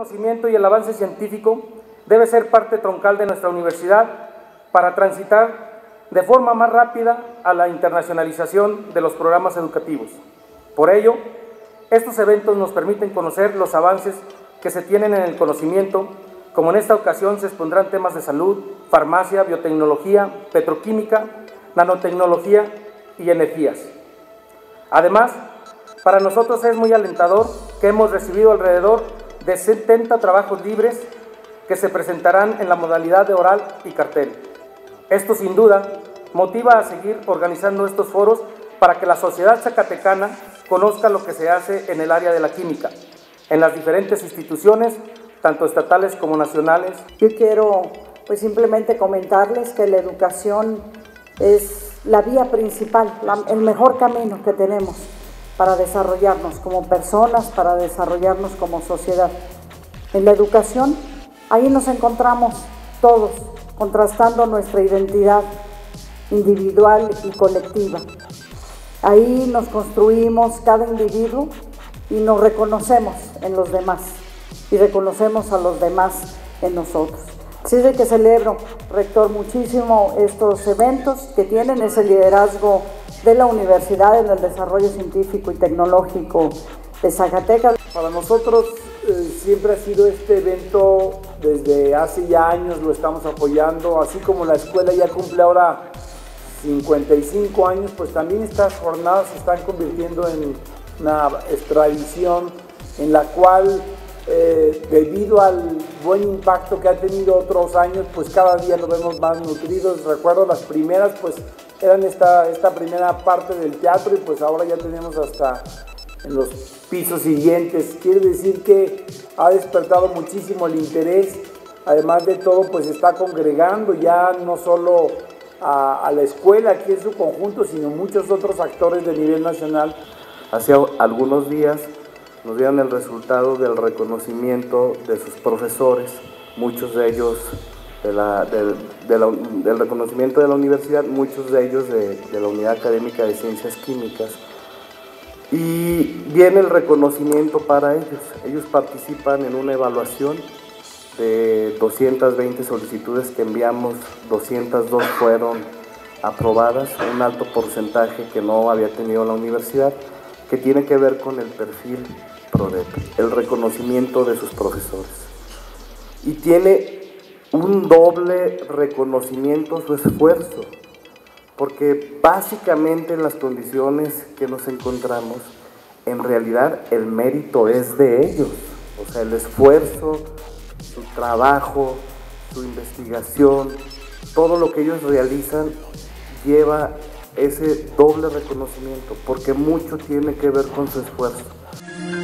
conocimiento y el avance científico debe ser parte troncal de nuestra universidad para transitar de forma más rápida a la internacionalización de los programas educativos. Por ello, estos eventos nos permiten conocer los avances que se tienen en el conocimiento, como en esta ocasión se expondrán temas de salud, farmacia, biotecnología, petroquímica, nanotecnología y energías. Además, para nosotros es muy alentador que hemos recibido alrededor de 70 trabajos libres que se presentarán en la modalidad de oral y cartel. Esto sin duda motiva a seguir organizando estos foros para que la sociedad zacatecana conozca lo que se hace en el área de la química, en las diferentes instituciones, tanto estatales como nacionales. Yo quiero simplemente comentarles que la educación es la vía principal, el mejor camino que tenemos para desarrollarnos como personas, para desarrollarnos como sociedad. En la educación, ahí nos encontramos todos, contrastando nuestra identidad individual y colectiva. Ahí nos construimos cada individuo y nos reconocemos en los demás y reconocemos a los demás en nosotros. Así es de que celebro, rector, muchísimo estos eventos que tienen ese liderazgo de la universidad en el desarrollo científico y tecnológico de Zacatecas. Para nosotros siempre ha sido este evento, desde hace ya años lo estamos apoyando, así como la escuela ya cumple ahora 55 años, pues también estas jornadas se están convirtiendo en una tradición en la cual debido al buen impacto que ha tenido otros años, pues cada día nos vemos más nutridos. Recuerdo las primeras, pues eran esta primera parte del teatro y pues ahora ya tenemos hasta en los pisos siguientes. Quiere decir que ha despertado muchísimo el interés. Además de todo, pues está congregando ya no solo a la escuela aquí en su conjunto, sino muchos otros actores de nivel nacional. Hace algunos días nos dieron el resultado del reconocimiento de sus profesores, muchos de ellos del reconocimiento de la universidad, muchos de ellos de la Unidad Académica de Ciencias Químicas. Y viene el reconocimiento para ellos. Ellos participan en una evaluación de 220 solicitudes que enviamos, 202 fueron aprobadas, un alto porcentaje que no había tenido la universidad, que tiene que ver con el perfil PRODEP, el reconocimiento de sus profesores. Y tiene un doble reconocimiento su esfuerzo, porque básicamente en las condiciones que nos encontramos, en realidad el mérito es de ellos, o sea, el esfuerzo, su trabajo, su investigación, todo lo que ellos realizan lleva ese doble reconocimiento, porque mucho tiene que ver con su esfuerzo.